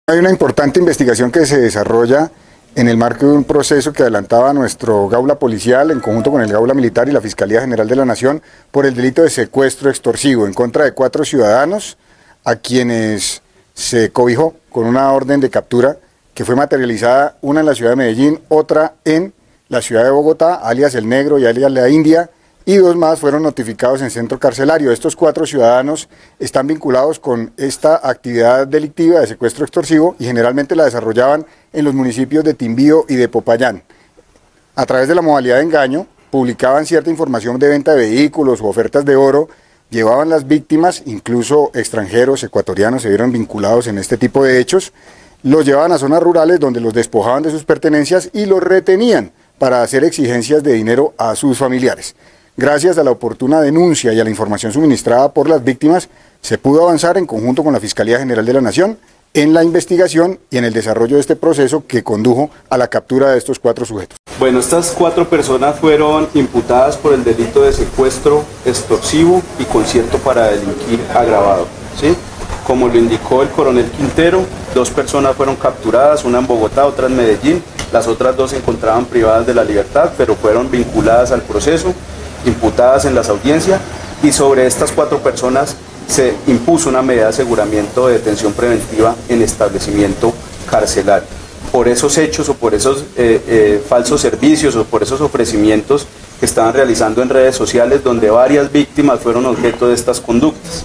Hay una importante investigación que se desarrolla en el marco de un proceso que adelantaba nuestro Gaula Policial en conjunto con el Gaula Militar y la Fiscalía General de la Nación por el delito de secuestro extorsivo en contra de 4 ciudadanos a quienes se cobijó con una orden de captura que fue materializada, una en la ciudad de Medellín, otra en la ciudad de Bogotá, alias El Negro y alias La India, y 2 más fueron notificados en centro carcelario. Estos 4 ciudadanos están vinculados con esta actividad delictiva de secuestro extorsivo y generalmente la desarrollaban en los municipios de Timbío y de Popayán. A través de la modalidad de engaño, publicaban cierta información de venta de vehículos o ofertas de oro, llevaban las víctimas, incluso extranjeros, ecuatorianos, se vieron vinculados en este tipo de hechos, los llevaban a zonas rurales donde los despojaban de sus pertenencias y los retenían para hacer exigencias de dinero a sus familiares. Gracias a la oportuna denuncia y a la información suministrada por las víctimas, se pudo avanzar en conjunto con la Fiscalía General de la Nación en la investigación y en el desarrollo de este proceso que condujo a la captura de estos 4 sujetos. Bueno, estas 4 personas fueron imputadas por el delito de secuestro extorsivo y concierto para delinquir agravado, ¿sí? Como lo indicó el coronel Quintero, 2 personas fueron capturadas, una en Bogotá, otra en Medellín. Las otras 2 se encontraban privadas de la libertad, pero fueron vinculadas al proceso, imputadas en las audiencias, y sobre estas 4 personas se impuso una medida de aseguramiento de detención preventiva en establecimiento carcelario. Por esos hechos o por esos falsos servicios o por esos ofrecimientos que estaban realizando en redes sociales donde varias víctimas fueron objeto de estas conductas.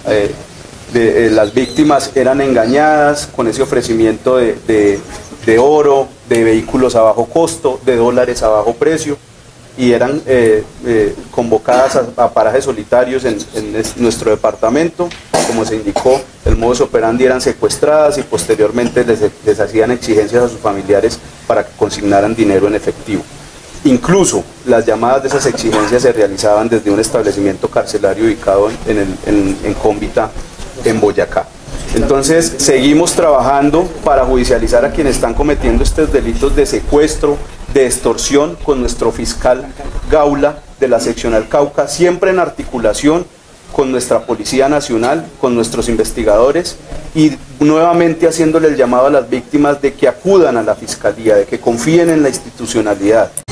Las víctimas eran engañadas con ese ofrecimiento de oro, de vehículos a bajo costo, de dólares a bajo precio, y eran convocadas a parajes solitarios en nuestro departamento. Como se indicó, el modus operandi eran secuestradas y posteriormente les hacían exigencias a sus familiares para que consignaran dinero en efectivo. Incluso las llamadas de esas exigencias se realizaban desde un establecimiento carcelario ubicado en Cómbita, en Boyacá. Entonces seguimos trabajando para judicializar a quienes están cometiendo estos delitos de secuestro, de extorsión, con nuestro fiscal Gaula de la seccional Cauca, siempre en articulación con nuestra Policía Nacional, con nuestros investigadores, y nuevamente haciéndole el llamado a las víctimas de que acudan a la Fiscalía, de que confíen en la institucionalidad.